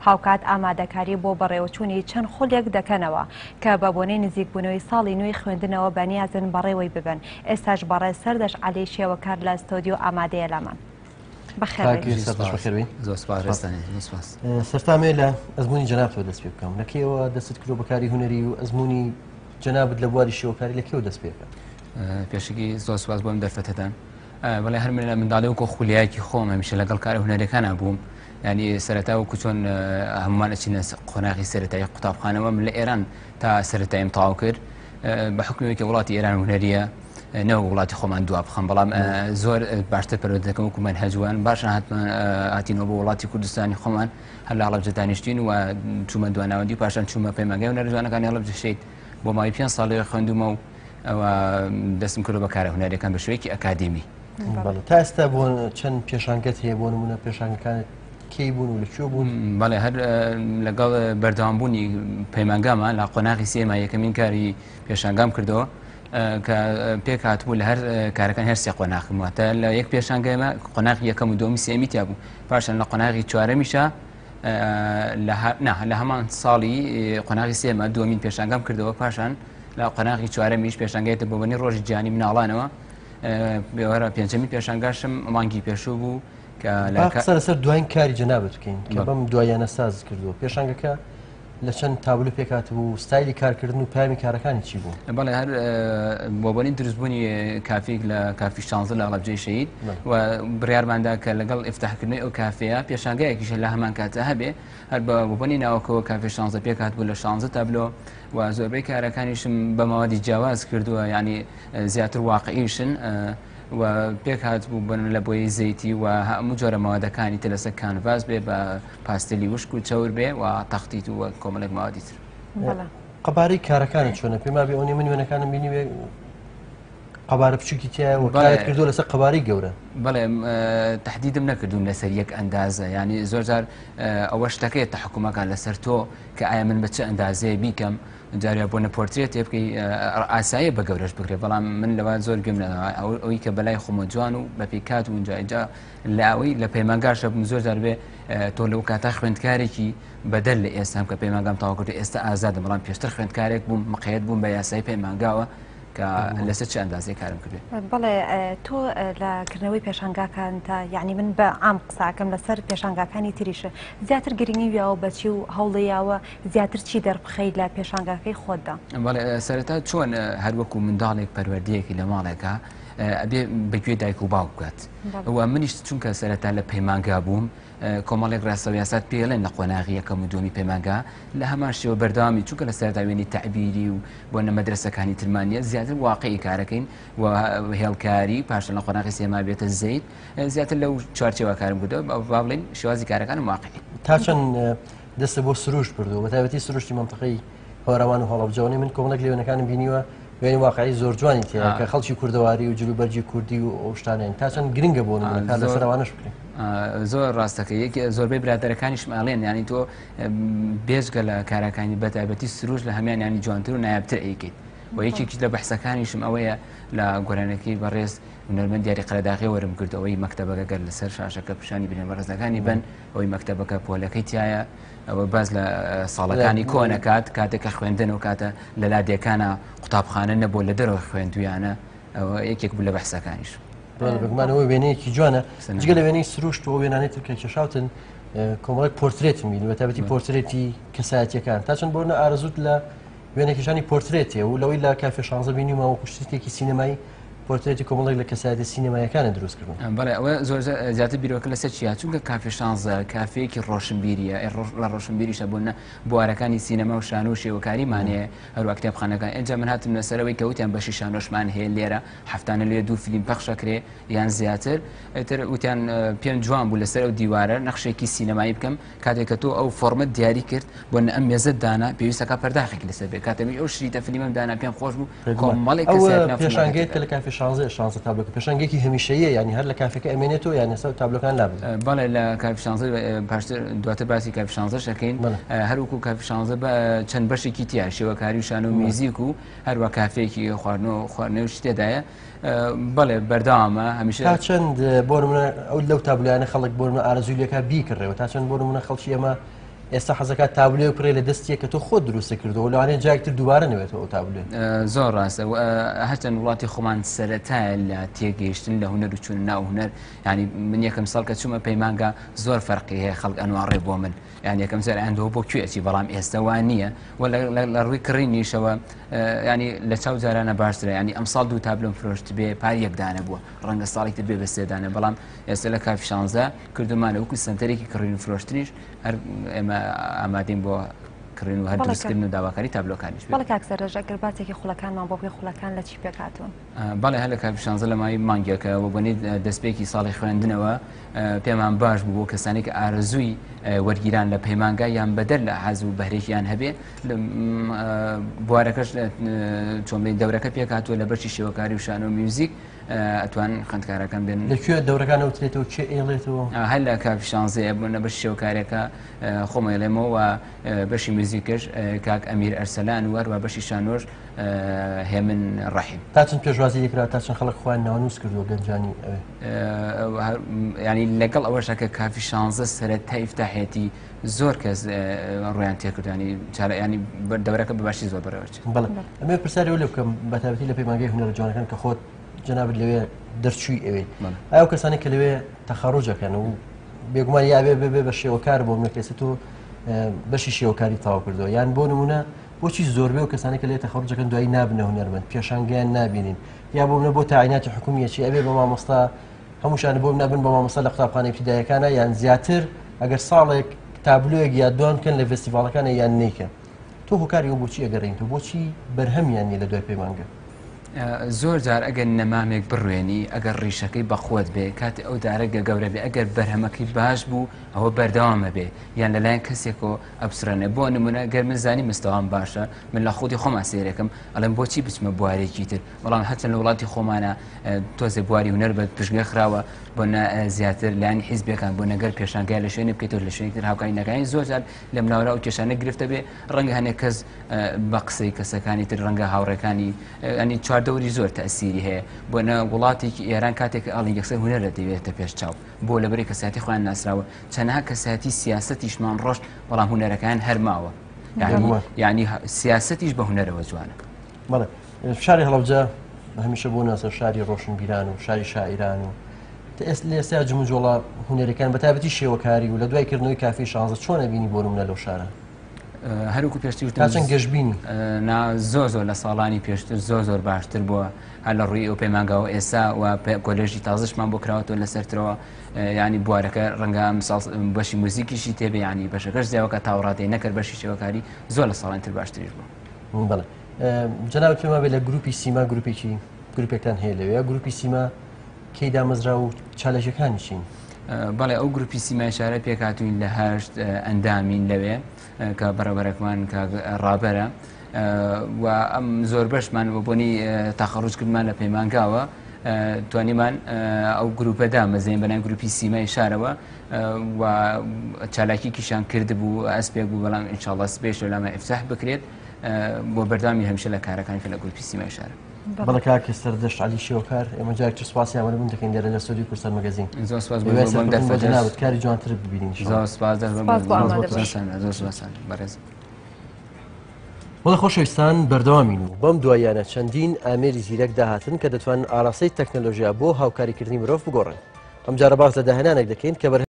هاوکات ئامادەکاری بۆ بەڕێوەچوونی چەند خولێک دەکەنەوە کە بە بۆنەی نزیکبوونەوەی ساڵی نوێی خوێندنەوە بەنیازن بەڕێوەی ببن. ئێستاش بەڕێ سەردەشت عەلی شێوەکار لە ستۆدیۆ ئامادەیە لەمان. سەرتامێ لە ئەزمموی جەنابەوە دەست پێ بکەم لەکەیەوە دەست کرۆ بەکاری هوەری و ئەزمموی جەنابەت لە بواری شێوەکاری لەکەوە دەست پێکە. پێشکی زۆر سوپاس بۆم دەرفەتەدان بەڵێ هەر من لە منداڵی وکۆ خولیایەکی خۆم هەمیشە لەگەڵ کارە هوەرەکانە بووم ینی سەرەتا وەکو چۆن هەمومان ئەچینە قۆناغی سەرەتایی قوتابخانەوە من لە ئێران تا سەرەتاییم تەواو کرد بە حکومێکی وڵاتی ئێران هوەریە نەوە وڵاتی خۆمان دوا بخەم بەڵام زۆر باشتر پەروەردە دەکەم وەکو مەنهەجوان باشە هاتینەوە بۆ وڵاتی کوردستانی خۆمان هەر لە هەڵەبجە دانیشتین و چوومە دواناوەندی پاشان چوومە پەیمانگای هونەرجوانەکانی هەڵەبجە شەید بۆ ماوەی 5 ساڵی خوێندومە و ئەوە دەستم کردو بە کارە هونەرەکان بە شوەیەکی ئەکادمی. تا ئێستا بۆ چەند پێشانگەت هەیە بۆ نمونە پێشانگەکانت کەی بوون و لەکوێ بوون؟ بەڵێ هەر لەگەڵ بەردەوامبوونی پەیمانگامان لە قۆناغی سێما یەکەمین کاری پێشانگام کردەوە کە پێک هاتبوو لە هەر کارەکان هەر سێ قۆناغم واتە لە یەک پێشانگەمە قۆناغی یەکەم و دۆمی سێمی تیا بوو پاشان لە قۆناغی چوارەمیشە لە هەمان ساڵی قۆناغی سێمە دووەمین پێشانگام کردەوە پاشان لە قۆناغی چوارەمیش پێشانگایەتە بۆ بەنی ڕۆژی جیهانی مناڵانەوە بێوەرە پێنجەمی پێشانگاشم مانگی پێشوو بوو کە لەسەر دوایین کاری جەنابەت بکەین کە بەم دوایانە ساز کردووە پێشانگەکە لە چەند تابلو پێکات بوو ستایلی کارکردن و پامی کارەکانی چی بوو؟ بەڵێ هەر بۆبوونی دروستبوونی کافیک لە کافی 16 لە هەڵەبجەی شەید و بڕیارماندا کە لەگەڵ ئفتتاحکردنەوەی ئەو کافەیە پێشانگایەکیشە لە هەمان کاتە هەبێ هەر بۆبوونی ناوەکەوە کافی 16 پێکات بوو لە 16 تابلۆ و زۆربەی کارەکانیشم بە ماوەدی جیاواز کردووە ینی زیاتر واقعیشن و پێک هات بوو بن لە بۆی زەیتی و هەموو جۆرە ماوەدەکانی تر لەسەر کانڤاس بێ بە پاستێلی وشک و چەور بێ و تەختیت و کۆمەڵێک ماوەدی تر. قەبارەی کارەکانت چۆنە پێما بێ ئەوەی من وێنەکانم بینیوێ قەبارە بچووکی تایە و کارت کردووە لەسەر قەبارەی گەورە؟ بەڵێ تهدیدم نەکردوون لەسەر یەک ئەندازە ینی زۆر جار ئەوە شتەکەیە تەحکومەکان لەسەر تۆ کە ئایا من بە چه ئەندازەیە بیکەم جاریا بۆ نەپۆرترێت تێ بکەی ئاساییە بە گەورەش بکرێت بەڵام من لەوە زۆر گوێم ئەوەی کە بەلای خۆمە جوان و بە پێکات و اینجا لاوەی لە پەیمانگاشە زۆر جار بێ تۆ لەو کاتا خوێندکارێکی بەدەل لە ئێستام کە پەیمانگام تەواو کردو ئێستا ئازادە بەڵام پێشتر خوێندکارێک بووم مقەیەت بووم بە یاسای پەیمانگاوە کە لەسەر چه ئەندازەی کارم کردێ. بەڵێ تۆ لەکردنەوەی پێشانگاکان تا یعنی من بە عام قساکەم لەسەر پێشانگاکانی تریشە زیاتر گرنگی ویاوە بەچی و هەوڵەیەوە زیاتر چی دەربخەیت لە پێشانگاکەی خۆتدا؟ بەڵێ سەرەتا چۆن هەروەکو منداڵێک پەروەردەیەکی لە ماڵێکە ئەبێ بەگوێ دایک و باوک بکات ئەوە منیش چونکە سەرەتا لە پەیمانگا بووم کۆمەڵێک ڕاستەوە یاسات پێڵێن لە قۆناغی یەکەم و دووەمی پەیمانگا لە هەمان شێوە بەردەوامی چونکە لە سەرەتا وێنی تەعبیری و بۆ نە مەدرسەکانی ترمانیە زیاتر واقعی کارەکەین و هێڵکاری پاشان لە قۆناغی سێما بێتە زەید زیاتر لەو چوارچێوە کارم کردەوە با بڵێن شێوازی کارەکانم واقعی. تا چەند دەستە بۆ سروشت بردو بە تایبەتی سروشتی مەنتیقەی هەورامان و هەڵەبجەوەی من کۆمەڵێک لێوێنەکانم بینیوە وێنی واقعی زۆر جوانی تێ کە خەڵکی کوردەواری و جلوبەرجی کوردی و ئەو شتانیان تا چەند گرنگە بۆ نمونە لەسەر ئەوانەش بکرێن. زۆر ڕاستەکە یەکی زۆربەی برادەرەکانیش ماڵێن ینی تۆ بێژگە لە کارەکانی بەتایبەتی سروش لە هەمان ینی جوانتر و نایابتر ئەیکەیت و یەکێکی لە بەحسەکانیشم ئەوەیە لە گۆرانەکەی بەڕێز هونەرمەند دیاری قەرەداغی وەرم کرد ئەوەی مەکتەبەکە لەسەر شاشەکە پیشانی بنێن بەڕێزەکانی بن ئەوەی مەکتەبەکە پۆلەکەی تایە ئەوە باز لە ساڵەکانی کۆنەکات کاتێکە خوێندن و کاتە لە لادێکانە قوتابخانە نەبوو لە دەرەوە خوێندویانە ئەوە یەکێک بوو لە بەحسەکانیش. بگمانەوەی وێنەیەکی جوانە جگە لە وێنەی سروشت و وێنانەی تر کە کێشاوتن کۆمەڵێک پۆرترێتم بینی بە تایبەتی پۆرترێتی کەسایەتیەکان تا چەند بۆ ئارەزوت لە وێنێکیشانی پۆرترێتێ و لەوەی لە کافێ 16 بینیمەوە کوشتێکی سینەمایی پۆرترێتی کۆمەڵێک لە کەسایەتی سینەمایەکانە دروست کردن. بەڵێ ئەوە زۆر زیاتر بیرۆکە لەسەر چیا چونکە کافێ 16 کافەیەکی ڕۆشنبیریە لە ڕۆشنبیریشە بوون بوارەکانی سینەما و شانۆ و شێوەکاریمانەیە هەروە کتێبخانەکان ئەنجا من هاتم لەسەرەوەی کەوتیان بەشی شانۆشمان هەیە لێرە هەفتانە لێ 2 فیلم پەخشەکرێ یان زیاتر ئەتر وتیان پێم جوان بوو لەسەر ئەو دیوارە نەخشێکی سینەمایی بکەم کاتێککە تۆ ئەو فۆرمەت دیاری کرد بۆ ئەم مێزت دانا پێویستەکە پەرداخێکی لەسەر بێ کاتێمی ئەو شریتە فیلمم دانا پێم خۆش بوو کۆمەڵێک پێشانگەیت کە لە کافێ 16 تابلۆکە پێشانگێکی هەمیشەیە ینی هەر لە کافەکە ئەمێنێتەوە یان ئێستا تابلۆکان لابن. بەڵێ لە کافی 16 پاشتر دواتر باسی کافی 16 شەکەین هەروەکو کافی 16 بە چەند بەشێکی تیا شێوەکاری و شانۆ و میوزیک و هەروە کافەیەکی خواردنەوە و شتێدایە بەڵێ بەردەوامە هەمیشە. تا چەند بۆ نمونە ئەو لەو تابلۆیانە خەڵک بۆ نمونە ئارەزووی لێکا بیکڕێەوە تا چەند بۆ نمونە خەڵکی ئێمە ئێستا حەزەکات تابلوێ بڕێ لە دەستیە کە تۆ خۆت دروستە کردەوە لەوانەیە جایەکتر دووبارە نەوێتەوە تابلوێ. زۆر ڕاستە هەرچەند وڵاتی خۆمان سەرەتایە لە تێگەیشتن لە هونەر و چوون ناو هونەر ینی من یەکەم ساڵ کە چوومە پەیمانگا زۆر فەرقی هەیە خەڵک ئەنوارڕێ بۆ من یان یەکەم سەر ئەندەوە بۆ کوێچی بەڵام ئێستا وان نییە و لە ڕووی کڕینیشەوە ینی لە چاو جارانە باشترە ینی ئەم ساڵ دوو تابلۆم فرۆشت بێ پار یەکدانە بووە ڕەنگە ساڵێکتر بێ بە سێدانە بەڵام ئێستا لە کافی 16 کردمانە وەکو سنتەرێکی کڕین و فرۆشتنیش هەر ئێمە ئامادەین بۆ کڕین و هەر دروستکردن و داواکاری تابلۆکانیش. بەڵێ کاکسەر ڕێژە گەر باسێکی خولەکانمان بۆ بێ خولەکان لە چی پێکاتون؟ بەڵێ هەر لە کافی 16 لە مای مانگێکە و بۆنی دەستپێکی ساڵی خوێندنەوە پێمان باش بوو بۆ کەسانی کە ئارەزووی وەرگیران لە پەیمانگا یان بەدەر لە حەز و بەهرێکیان هەبێ بوارەکەش چۆمەی دەورەکە پێکاتوە لە بەشی شێوەکاری و شانۆ میوزیک ئەتوان خوێندکارەکان بێن. لەکوێ دەورەکانە وترێتەوە چێ ئێڵێتەوە؟ هەر لە کافی 16 بوونە بەش شێوەکارێکە خۆمەڵێمەوە بەشی میوزیکش کاک ئەمیر ئەرسەلان وەروە بەشی شانۆش هێمن ڕەحیم. تا چەند پێشوازی دەکرا تا چەند خەڵک خۆیان ناونووس کردووە گەنجانی ئەوێ؟ ینی لەگەڵ ئەوەشە کە کافی 16 سەرەتای ئیفتاحێتی زۆر کەس ڕویان تێکردانی ینی دەورەکە بەباشی زۆر بەرەوەچێت. بەڵێ ئەمێ پرسیاری لێ بکەم بەتابەتی لە پەیمانگای هونەرە جوانەکان کە خۆت جەنابەت لەوێ دەرچووی ئەوێ ئایا کەسانی کە لەوێ تەخەڕوجەکەن و بێگومان یابێ بێ بە شێوەکار بۆ منەکەسێت و بەشی شێوەکاری تاوا کردەوە یان بۆ نمونە بۆچی زۆربێ و کەسانی کە لێ تەخەڕوجەکەن دوایی نابنە هونەرمەند پێشانگەیان نابینین یا بۆ منە بۆ تاعیناتی حکومیەتی ئەبێ بە مامۆستا هەمووشان بۆ نابن بە مامۆستا لە قوتابخانەی ابتیداییەکانە یان زیاتر ئەگەر ساڵێک تابلوێک یا دوان بکەن لە فێستیڤاڵەکانە یان نیکە تۆ هۆکاری ئەو بۆچی ئەگەڕین تۆ بۆچی بەرهەمیان نیە لە دوای پەیمانگە؟ زۆر جار ئەگەر نەمامێک بڕوێنی ئەگەر ڕیشەکەی بەخۆت بێ کاتی ئەو دارەگە گەورە بێ ئەگەر بەرهەمەکەی باش بوو ئەوە بەردەوامە بێ یان لەلایەن کەسێکەوە ئەبسرەنێ بۆ نمونە گەر من زانی مستەوام باشە من لە خودی خۆمان سێرەکەم ئەڵێم بۆچی بچمە بوارێکی تر بەڵام هەچەند لە وڵاتی خۆمانە تۆزێ بواری هونەر بە پشتگوێ خراوە بۆ زیاتر لایەنی حیزبەکان بۆ نەگەر پێشانگای لە شوێنێ بکەیتەوە لە شوێنێکتر هاوکاری نەکانی زۆر جار لە مناوەرا و کێشانە گرفتە بێ ڕەنگە هەنێک کەس بە قسەی کەسەکانی تر ڕەنگە هاوڕێکانی ئەنی چواردەوری زۆر تەسیری هەیە بۆ نە وڵاتێکی ئێران کاتێک ئاڵی یەکسەر هونەرە دەوێتە پێش چاو بۆ لەبەری کەساتی خۆیان ناسراوە چەندها کەساتی سیاسەتیشمان ڕۆشت بەڵام هونەرەکان هەرماوە یعنی سیاسەتیش بە هونەرەوە جوانە. بەڵێ شاری هەڵەبجە هەمیشە بۆ ناسە شاری ڕۆشنبیران و شاری شاعیران و ئێستا جموجۆڵە هونەرەکان بەتابەتی شێوەکاری و لە دوای کردنەوەی کافی 16 چۆنە بینی بۆ نمونە لەو شارە؟ هەروکو پێشتر چەند گەشتبینی زۆر لە ساڵانی پێشتر زۆر باشتر بووە هەر لە ڕووی ئەو پەیمانگاوە ئێستا و کۆلێژی تازەشمان بۆ کراوەتەوە لەسەرترەوە ینی بوارەکە ڕەنگە بەشی موزیکیشی تێبێ ینی بەشەکەش زیاوەکە تاوەڕاتەی نەکرد بەشی شێوەکاری زۆر لە ساڵان تر باشتریش بوو. بەڵێ جەنابەت پێما بێ لە گروپی سیما گروپێکتان هەیە لەوێ گروپی سیما کەی دامەزرا و چالەژەکانی چین؟ بەڵێ ئەو گروپی سیمای شارە پێکاتوین لە 8 ئەندامین لەوێ کە بەڕێوەبەرێکمان ڕابەرە و ئەم زۆر بەشمان بۆ بۆنی تاخەڕوجکردمان لە پەیمانگاوە توانیمان ئەو گروپەدا مەزێن بەنای گروپی سیمای شارەوە و چالاکیکیشان کردبوو ئەسپێک بوو بەڵام ئینشاڵڵا سبێش لەمە ئیفتاح بکرێت بۆ بەردامی هەمیشە لە کارەکانی کە لە گروپی سیمای شارە. بەڵێ کاکە سەردەشت عەلی شێوەکار ئێمە جارێکتر سوپاسی ئەمەبوون دەکەین لێرە لە ستۆدیۆی کوردستان مەگەزین. زۆر سوپاس بۆ جەنابەت کاری جوانتر ببینین. زۆر سوپاس بەڕێز. وڵە خۆشەویستان بەردەوامین و بەم دوایانە چەندین ئامێری زیرەک داهاتن کە دەتوانن ئاراستەی تەکنەلۆژیا بۆ هاوکاریکردنی مرۆڤ بگۆڕن. ئەم جارە باس لە داهێنانێک دەکەین کە